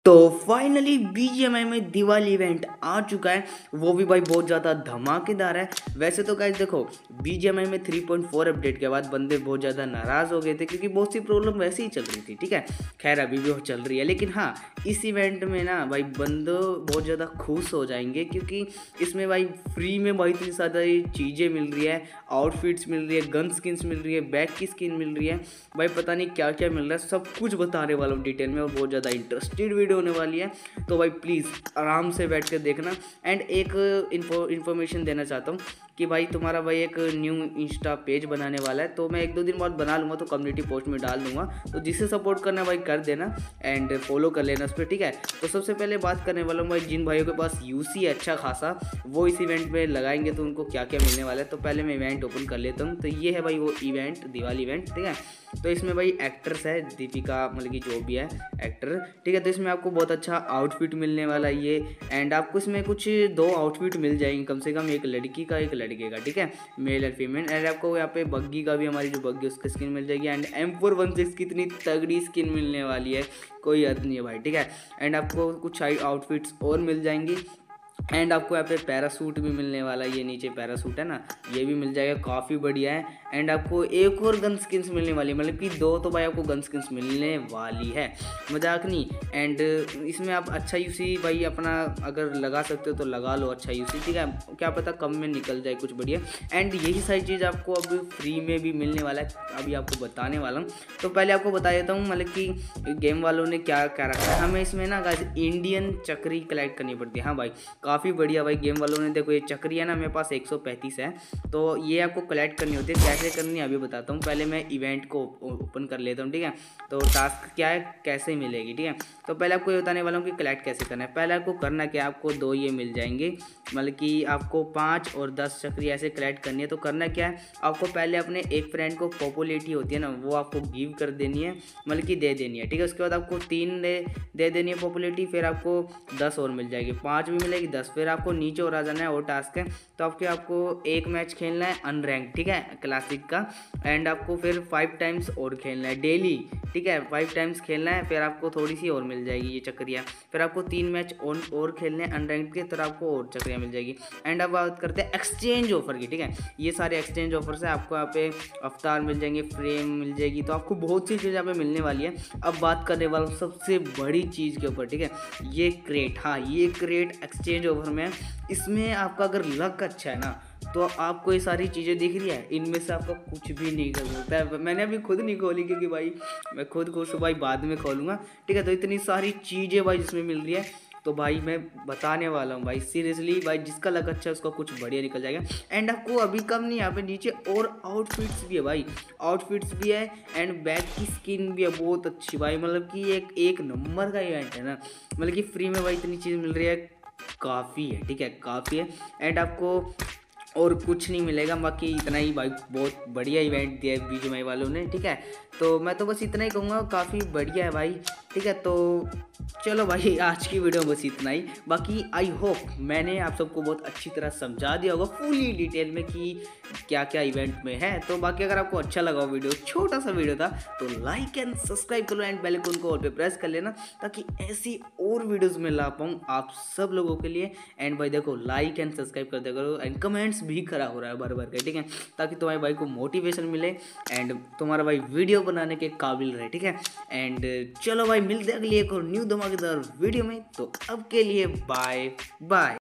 तो finally BGMI में Diwali event आ चुका है, वो भी भाई बहुत ज़्यादा धमाकेदार है। वैसे तो गाइस देखो, बीजीएमआई में 3.4 अपडेट के बाद बंदे बहुत ज़्यादा नाराज़ हो गए थे क्योंकि बहुत सी प्रॉब्लम वैसे ही चल रही थी। ठीक है, खैर अभी भी वो चल रही है, लेकिन हाँ इस इवेंट में ना भाई बंदे बहुत ज़्यादा खुश हो जाएंगे क्योंकि इसमें भाई फ्री में भाई इतनी ज़्यादा चीज़ें मिल रही है, आउटफिट्स मिल रही है, गन स्किन्स मिल रही है, बैग की स्किन मिल रही है, भाई पता नहीं क्या क्या मिल रहा है, सब कुछ बताने वाला हूँ डिटेल में और बहुत ज़्यादा इंटरेस्टेड वीडियो होने वाली है। तो भाई प्लीज़ आराम से बैठ कर देखना। एंड एक इन्फॉर्मेशन देना चाहता हूँ कि भाई तुम्हारा भाई एक न्यू इंस्टा पेज बनाने वाला है, तो मैं 1-2 दिन बाद बना लूँगा तो कम्युनिटी पोस्ट में डाल दूँगा, तो जिसे सपोर्ट करना भाई कर देना एंड फॉलो कर लेना उस पर। ठीक है, तो सबसे पहले बात करने वाला हूँ भाई जिन भाइयों के पास यूसी है अच्छा खासा, वो इस इवेंट में लगाएंगे तो उनको क्या क्या मिलने वाला है। तो पहले मैं इवेंट ओपन कर लेता हूँ। तो ये है भाई वो इवेंट, दिवाली इवेंट। ठीक है, तो इसमें भाई एक्टर्स है, दीपिका मतलब कि जो भी है एक्टर। ठीक है, तो इसमें आपको बहुत अच्छा आउटफिट मिलने वाला है ये, एंड आपको इसमें कुछ 2 आउटफिट मिल जाएंगे कम से कम, एक लड़की का एक लड़के का। ठीक है, मेल और फीमेल। एंड आपको यहाँ पे बग्गी का भी, हमारी जो बग्गी उसकी स्किन मिल जाएगी। एंड M416 की इतनी तगड़ी स्किन मिलने वाली है, कोई हद नहीं है भाई। ठीक है, एंड आपको कुछ आउटफिट्स और मिल जाएंगी। एंड आपको यहाँ पे पैरासूट भी मिलने वाला है, ये नीचे पैरासूट है ना, ये भी मिल जाएगा, काफ़ी बढ़िया है। एंड आपको एक और गन स्किन्स मिलने वाली है, मतलब कि 2 तो भाई आपको गन स्किन्स मिलने वाली है, मजाक नहीं। एंड इसमें आप अच्छा यूसी भाई अपना अगर लगा सकते हो तो लगा लो अच्छा यूसी। ठीक है, क्या पता कम में निकल जाए कुछ बढ़िया। एंड यही सारी चीज़ आपको अब फ्री में भी मिलने वाला है, अभी आपको बताने वाला हूँ। तो पहले आपको बता देता हूँ मतलब कि गेम वालों ने क्या क्या रखा है। हमें इसमें ना गाइस इंडियन चक्री कलेक्ट करनी पड़ती है। हाँ भाई काफ़ी बढ़िया भाई गेम वालों ने, देखो ये चक्री है ना, मेरे पास 135 है, तो ये आपको कलेक्ट करनी होती है। कैसे करनी है अभी बताता हूँ, पहले मैं इवेंट को ओपन कर लेता हूँ। ठीक है, तो टास्क क्या है, कैसे मिलेगी। ठीक है, तो पहले आपको ये बताने वाला हूँ कि कलेक्ट कैसे करना है। पहले आपको करना क्या, आपको 2 ये मिल जाएंगे, मतलब कि आपको 5 और 10 चक्री ऐसे कलेक्ट करनी है। तो करना क्या है, आपको पहले अपने एक फ्रेंड को पॉपुलैरिटी होती है ना, वो आपको गिव कर देनी है, मतलब कि दे देनी है। ठीक है, उसके बाद आपको 3 दे देनी है पॉपुलैरिटी, फिर आपको 10 और मिल जाएगी, 5 भी मिलेगी, 10। फिर आपको नीचे और आ जाना है, और टास्क है तो आपको एक मैच खेलना है अनरैंक। ठीक है, क्लासिक का। एंड आपको फिर 5 टाइम्स और खेलना है डेली। ठीक है, 5 टाइम्स खेलना है, फिर आपको थोड़ी सी और मिल जाएगी ये चक्रियाँ। फिर आपको 3 मैच और खेलने हैं अनरैंक के, तो आपको और चक्रियाँ मिल जाएगी। एंड अब बात करते हैं एक्सचेंज ऑफर की। ठीक है, ये सारे एक्सचेंज ऑफर है, आपको यहाँ पे अवतार मिल जाएंगे, फ्रेम मिल जाएगी, तो आपको बहुत सी चीज़ यहाँ पे मिलने वाली है। अब बात करने वाला हूँ सबसे बड़ी चीज़ के ऊपर। ठीक है, ये क्रेट, हाँ ये क्रेट एक्सचेंज ऑफर में, इसमें आपका अगर लक अच्छा है ना, तो आपको ये सारी चीज़ें दिख रही है, इनमें से आपका कुछ भी नहीं कर सकता है। मैंने अभी खुद नहीं खोली क्योंकि भाई मैं खुद को भाई बाद में खोलूँगा। ठीक है, तो इतनी सारी चीज़ें भाई जिसमें मिल रही है, तो भाई मैं बताने वाला हूँ भाई सीरियसली भाई, जिसका लक अच्छा है उसका कुछ बढ़िया निकल जाएगा। एंड आपको अभी कम नहीं, यहाँ पे नीचे और आउटफिट्स भी है भाई, आउटफिट्स भी है, एंड बैग की स्किन भी है बहुत अच्छी भाई, मतलब कि एक नंबर का इवेंट है ना, मतलब कि फ्री में भाई इतनी चीज़ मिल रही है, काफ़ी है। ठीक है, काफ़ी है। एंड आपको और कुछ नहीं मिलेगा, बाकी इतना ही भाई, बहुत बढ़िया इवेंट दिया है बीजीएमआई वालों ने। ठीक है, तो मैं तो बस इतना ही कहूँगा, काफ़ी बढ़िया है भाई। ठीक है, तो चलो भाई आज की वीडियो बस इतना ही। बाकी आई होप मैंने आप सबको बहुत अच्छी तरह समझा दिया होगा फुली डिटेल में कि क्या क्या इवेंट में है। तो बाकी अगर आपको अच्छा लगा वीडियो, छोटा सा वीडियो था, तो लाइक एंड सब्सक्राइब कर लो, एंड बेल आइकन को ऑल पे प्रेस कर लेना, ताकि ऐसी और वीडियोस में ला पाऊँ आप सब लोगों के लिए। एंड भाई देखो लाइक एंड सब्सक्राइब कर दिया करो, एंड कमेंट्स भी करा हो रहा है भर भर के। ठीक है, ताकि तुम्हारे भाई को मोटिवेशन मिले एंड तुम्हारा भाई वीडियो बनाने के काबिल रहे। ठीक है, एंड चलो भाई मिलते हैं अगली एक और न्यू धमाकेदार वीडियो में, तो अब के लिए बाय बाय।